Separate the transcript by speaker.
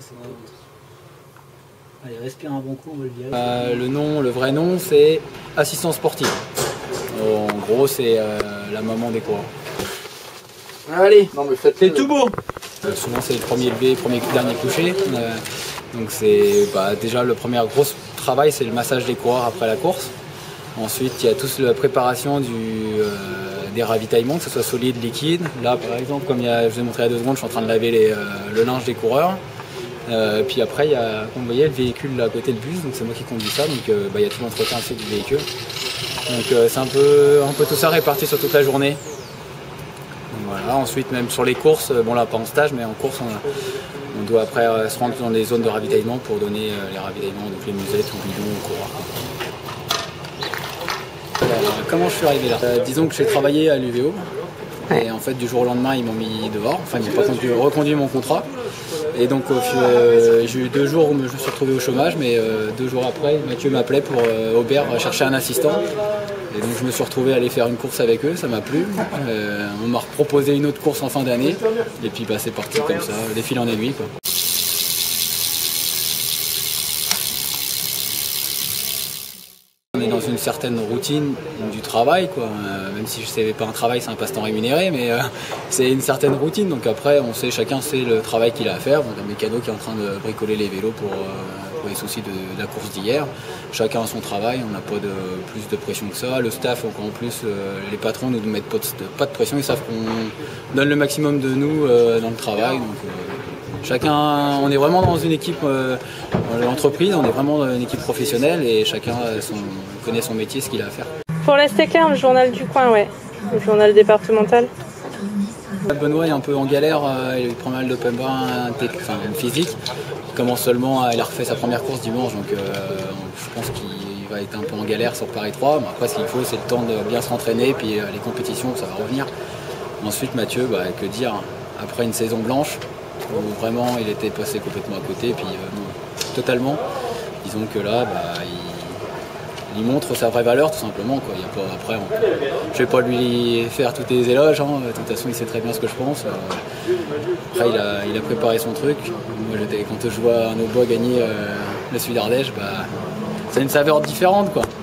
Speaker 1: Allez, respire un bon coup, on va le virer.
Speaker 2: Le vrai nom, c'est assistant sportif. En gros, c'est la maman des coureurs.
Speaker 3: Allez, non mais
Speaker 1: c'est tout beau.
Speaker 2: Souvent, c'est le premier levé, dernier couché. Donc, c'est déjà le premier gros travail, c'est le massage des coureurs après la course. Ensuite, il y a toute la préparation des ravitaillements, que ce soit solide, liquide. Là, par exemple, comme je vous ai montré il y a 2 secondes, je suis en train de laver le linge des coureurs. Puis après, il y a, comme vous voyez, le véhicule là, à côté de bus, donc c'est moi qui conduis ça. Donc il y a tout l'entretien aussi du véhicule. Donc c'est un peu tout ça réparti sur toute la journée. Donc, voilà. Ensuite, même sur les courses, bon là pas en stage, mais en course, on doit après se rendre dans des zones de ravitaillement pour donner les ravitaillements, donc les musettes ou bidons aux coureurs. Comment je suis arrivé là disons que j'ai travaillé à l'UVO et en fait du jour au lendemain ils m'ont mis dehors, enfin ils m'ont reconduit mon contrat et donc j'ai eu 2 jours où je me suis retrouvé au chômage, mais 2 jours après Mathieu m'appelait pour Aubert chercher un assistant et donc je me suis retrouvé à aller faire une course avec eux, ça m'a plu. On m'a proposé une autre course en fin d'année et puis c'est parti comme ça, des fils en aiguille quoi. On est dans une certaine routine du travail, quoi. Même si ce n'est pas un travail, c'est un passe-temps rémunéré, mais c'est une certaine routine. Donc après, chacun sait le travail qu'il a à faire. Bon, il y a un mécano qui est en train de bricoler les vélos pour les soucis de la course d'hier. Chacun a son travail, on n'a pas plus de pression que ça. Le staff, en plus, les patrons ne nous mettent pas de pression, ils savent qu'on donne le maximum de nous dans le travail. Donc, chacun, on est vraiment dans une équipe, l'entreprise, on est vraiment dans une équipe professionnelle et chacun connaît son métier, ce qu'il a à faire.
Speaker 4: Pour l'Estéclair, le journal du coin, ouais, le journal départemental.
Speaker 2: Benoît est un peu en galère, il prend mal d'open bar, physique. Il commence seulement, il a refait sa première course dimanche, donc je pense qu'il va être un peu en galère sur Paris 3. Mais après, ce qu'il faut, c'est le temps de bien se rentraîner, puis les compétitions, ça va revenir. Ensuite, Mathieu, que dire, après une saison blanche, où vraiment il était passé complètement à côté, puis totalement. Disons que là, il montre sa vraie valeur tout simplement, quoi. Après, je ne vais pas lui faire tous les éloges, hein. De toute façon il sait très bien ce que je pense. Après il a préparé son truc. Moi, quand je vois un Aubois gagner le Sud Ardèche, c'est une saveur différente, quoi.